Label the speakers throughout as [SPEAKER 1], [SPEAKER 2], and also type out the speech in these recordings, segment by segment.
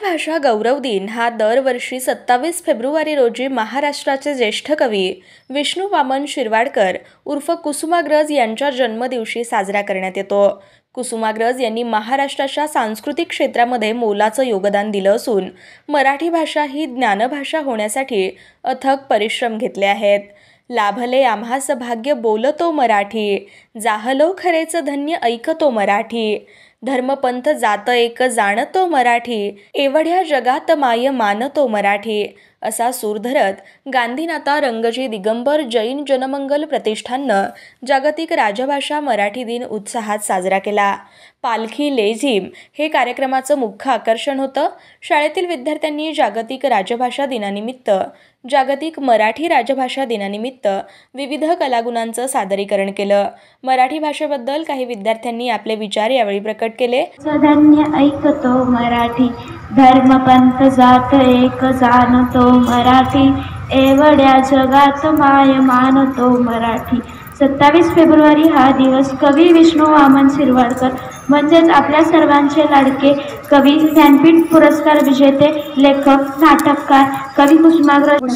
[SPEAKER 1] भाषा गौरव दिन हा दरवर्षी 27 फेब्रुवारी रोजी महाराष्ट्राचे ज्येष्ठ कवी विष्णू वामन शिरवाडकर उर्फ कुसुमाग्रज यांच्या जन्मदिवशी साजरा करण्यात येतो। कुसुमाग्रज यांनी महाराष्ट्राच्या सांस्कृतिक क्षेत्रामध्ये मोलाचं योगदान दिलं असून मराठी भाषा ही ज्ञानभाषा होण्यासाठी अथक परिश्रम घेतले आहेत। लाभले आम्हास भाग्य बोलतो मराठी, जाहलो खरेच धन्य ऐकतो मराठी, धर्मपंथ जात एक जाणतो मराठी, एवढ्या जगात माय मानतो मराठी असा सूर धरत गांधीनाथा रंगजी दिगंबर जैन जनमंगल प्रतिष्ठाननं जागतिक राजभाषा मराठी दिन उत्साहात साजरा केला। पालखी लेझिम हे कार्यक्रमाचं मुख्य आकर्षण होतं। शाळेतील विद्यार्थ्यांनी जागतिक राजभाषा दिनानिमित्त जागतिक मराठी राजभाषा दिनानिमित्त विविध कलागुणांचं सादरीकरण केलं। मराठी भाषेबद्दल काही विद्यार्थ्यांनी आपले विचार यावेळी प्रकट केले।
[SPEAKER 2] धन्य ऐकतो मराठी, धर्मपंथ जात एक जाणतो मराठी, एवढ्या जगात माय मानतो मराठी। 27 फेब्रुवारी हा दिवस कवी विष्णू वामन शिरवाडकर म्हणजेच आपल्या सर्वांचे लाडके कवी, ज्ञानपीठ पुरस्कार विजेते, लेखक, नाटककार कवी कुसुमाग्रज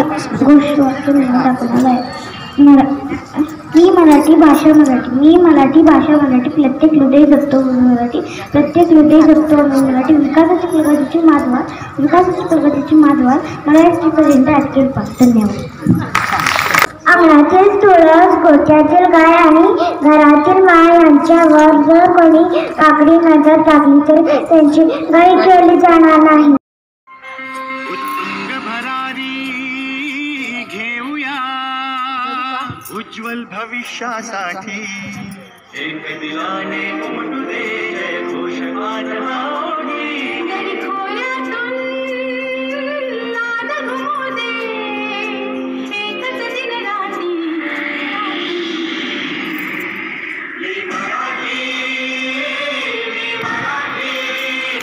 [SPEAKER 2] मी मराठी भाषा मराठी प्रत्येक हृदय जगतो मराठी, प्रत्येक हृदय जगतो मराठी, विकासाची प्रगतीची माधवार मराठीपर्यंत अटकेल पास। धन्यवाद। अंगणातील तुळस, गोठ्यातील गाय आणि घरातील माय यांच्यावर जर कोणी आकडी नजर टाकली तर त्यांची गाय केली जाणार नाही।
[SPEAKER 3] उज्ज्वल भविष्यासाठी एक दिलाने उमटू दे जय घोष माझा ओढी, खोयातून नाद घुमू दे एकच दिन रात्री, मी मराठी, मी मराठी।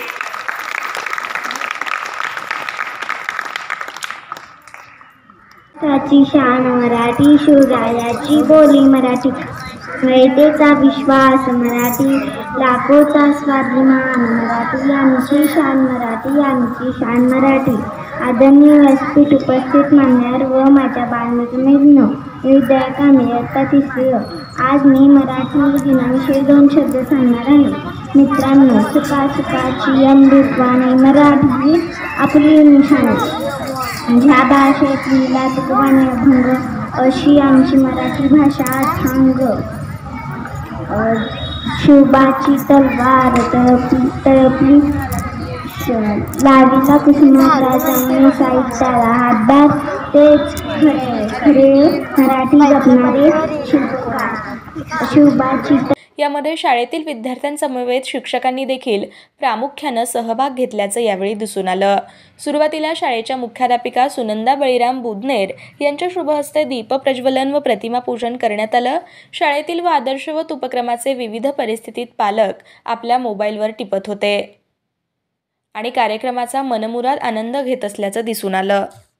[SPEAKER 2] त्याची शान मराठी, शिवरायाची बोली मराठी, वैदेचा विश्वास मराठी, लाखोचा स्वाभिमान मराठी, आमची शान मराठी, आमची शान मराठी। आदरणीय व्यासपीठ उपस्थित मान्यवर व माझ्या बालमित्रांनो, विद्यार्थ्यांनी इयत्ता तिसरी, आज मी मराठी दिनाविषयी 2 शब्द सांगणार आहे। मित्रांनो, सुखाची अमृतवाणी मराठी आपली निशाणी, ह्या भाषेतील तुकवाने अभंग अशी आमची मराठी भाषा अथांग। शिवबाची तलवार तळपली लावीला कुसुमाग्रजांनी साहित्याला हातभार, तेच खरे मराठी जपणारे शिल्पकार। शिवबाची
[SPEAKER 1] यामध्ये शाळेतील विद्यार्थ्यांसमवेत शिक्षकांनी देखील प्रामुख्यानं सहभाग घेतल्याचं यावेळी दिसून आलं। सुरुवातीला शाळेच्या मुख्याध्यापिका सुनंदा बळीराम बुधनेर यांच्या शुभहस्ते दीपप्रज्वलन व प्रतिमा पूजन करण्यात आलं। शाळेतील व आदर्शवत उपक्रमाचे विविध परिस्थितीत पालक आपल्या मोबाईलवर टिपत होते आणि कार्यक्रमाचा मनमुराद आनंद घेत असल्याचं दिसून आलं।